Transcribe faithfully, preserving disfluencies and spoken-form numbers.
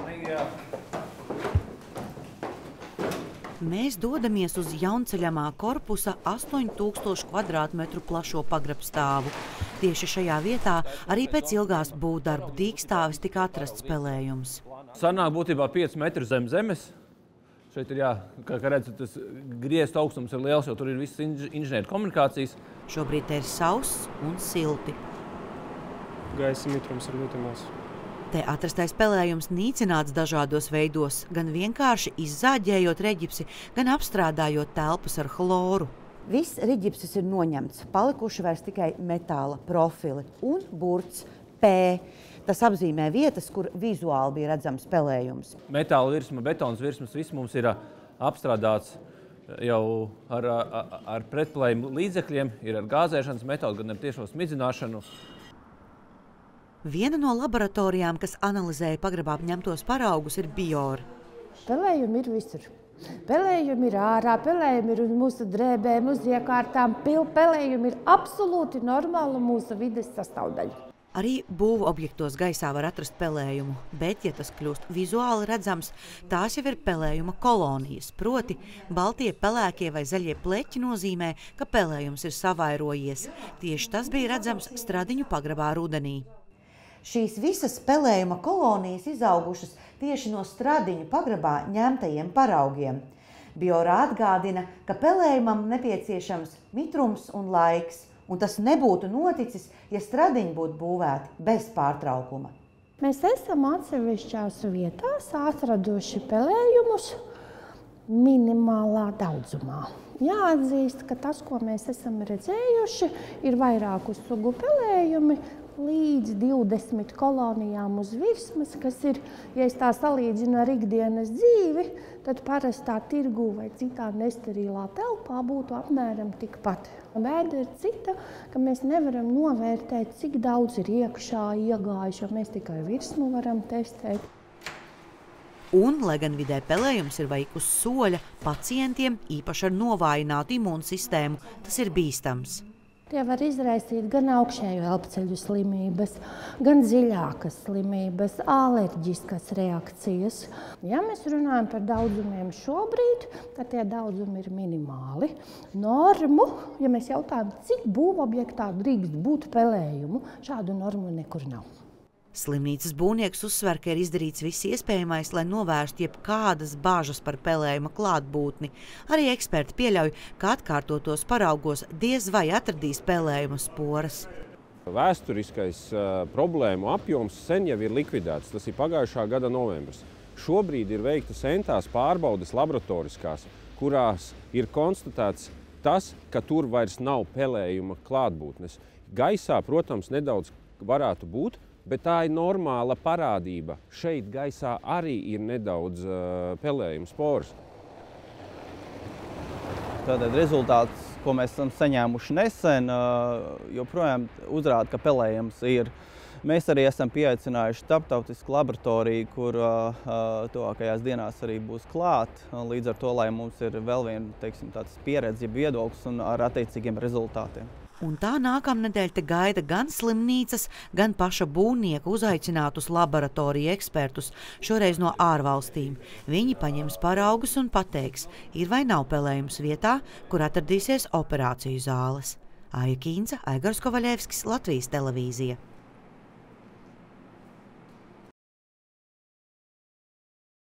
Mēs dodamies uz jaunceļamā korpusa astoņu tūkstošu kvadrātmetru plašo pagrabstāvu. Tieši šajā vietā arī pēc ilgās būvdarbu dīkstāves tika atrasts pelējums. Sanāk būtībā pieci metri zem zemes. Šeit ir, jā, kā, kā redzat, tas griezt augstums ir liels, jo tur ir visas inž inženieru komunikācijas. Šobrīd te ir sauss un silti. Gaisa mitrums ir ļoti maz. Te atrastais pelējums nīcināts dažādos veidos, gan vienkārši izzāģējot reģipsi, gan apstrādājot telpas ar chloru. Viss reģipsis ir noņemts, palikuši vairs tikai metāla profili un burts P. Tas apzīmē vietas, kur vizuāli bija redzams pelējums. Metāla virsma, betons virsmas, viss mums ir apstrādāts jau ar, ar, ar pretplējumu līdzekļiem, ir ar gāzēšanas metodu, gan ar tiešo smidzināšanu. Viena no laboratorijām, kas analizēja pagrabā ņemtos paraugus, ir Bior. Pelējumi ir visur. Pelējumi ir ārā, pelējumi ir uz mūsu drēbēm, uz iekārtām. Pelējumi ir absolūti normāla mūsu vides sastāvdaļa. Arī būvu objektos gaisā var atrast pelējumu, bet, ja tas kļūst vizuāli redzams, tās jau ir pelējuma kolonijas. Proti, baltie, pelēkie vai zaļie pleķi nozīmē, ka pelējums ir savairojies. Tieši tas bija redzams Stradiņu pagrabā rudenī. Šīs visas pelējuma kolonijas izaugušas tieši no Stradiņu pagrabā ņemtajiem paraugiem. Biora atgādina, ka pelējumam nepieciešams mitrums un laiks, un tas nebūtu noticis, ja Stradiņi būtu būvēti bez pārtraukuma. Mēs esam atsevišķās vietās atraduši pelējumus minimālā daudzumā. Jāatzīst, ka tas, ko mēs esam redzējuši, ir vairāku sugu pelējumi, līdz divdesmit kolonijām uz virsmas, kas ir, ja es tā salīdzinu ar ikdienas dzīvi, tad parastā tirgū vai citā nesterilā telpā būtu apmēram tikpat. Bēda ir cita, ka mēs nevaram novērtēt, cik daudz ir iekšā iegājuši, jo mēs tikai virsmu varam testēt. Un, lai gan vidē pelējums ir vajag uz soļa, pacientiem, īpaši ar novājinātu imūnsistēmu, tas ir bīstams. Tie var izraisīt gan augšējo elpceļu slimības, gan dziļākas slimības, alerģiskas reakcijas. Ja mēs runājam par daudzumiem šobrīd, tad tie daudzumi ir minimāli. Normu, ja mēs jautājam, cik būvobjektā drīkst būt pelējumu, šādu normu nekur nav. Slimnīcas būvnieks uzsver, ka ir izdarīts viss iespējamais, lai novērstu jebkādas bāžas par pelējuma klātbūtni. Arī eksperti pieļauj, ka atkārtotos paraugos diez vai atradīs pelējuma sporas. Vēsturiskais uh, problēmu apjoms sen jau ir likvidēts. Tas ir pagājušā gada novembris. Šobrīd ir veiktas entās pārbaudes laboratoriskās, kurās ir konstatēts tas, ka tur vairs nav pelējuma klātbūtnes. Gaisā, protams, nedaudz varētu būt, bet tā ir normāla parādība. Šeit gaisā arī ir nedaudz uh, pelējuma sporas. Tātad rezultāts, ko mēs esam saņēmuši nesen, uh, joprojām uzrāda, ka pelējums ir. Mēs arī esam pieaicinājuši starptautisku laboratoriju, kur uh, tuvākajās dienās arī būs klāt. Līdz ar to, lai mums ir vēl viena, teiksim, tāds pieredze, viedoklis un ar attiecīgiem rezultātiem. Un tā nākamnedēļ te gaida gan slimnīcas, gan paša būvnieka uzaicinātus laboratoriju ekspertus, šoreiz no ārvalstīm. Viņi paņems paraugus un pateiks, ir vai nav pelējums vietā, kur atradīsies operāciju zāles. Aija Kīnca, Aigars Kovaļevskis, Latvijas televīzija.